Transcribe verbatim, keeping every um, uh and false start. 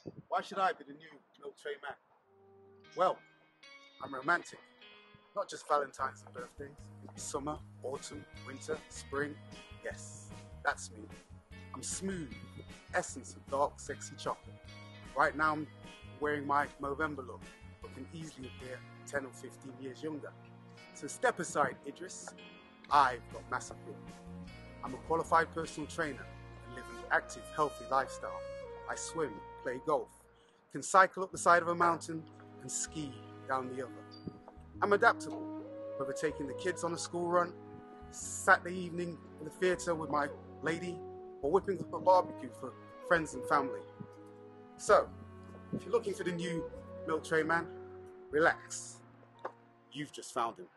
Why should I be the new milk tray man? Well, I'm romantic. Not just Valentine's and birthdays. Summer, autumn, winter, spring. Yes, that's me. I'm smooth, essence of dark, sexy chocolate. Right now I'm wearing my Movember look, but can easily appear ten or fifteen years younger. So step aside, Idris. I've got mass appeal. I'm a qualified personal trainer and live an active, healthy lifestyle. I swim, play golf, can cycle up the side of a mountain and ski down the other. I'm adaptable, whether taking the kids on a school run, Saturday evening in the theatre with my lady, or whipping up a barbecue for friends and family. So, if you're looking for the new milk tray man, relax. You've just found him.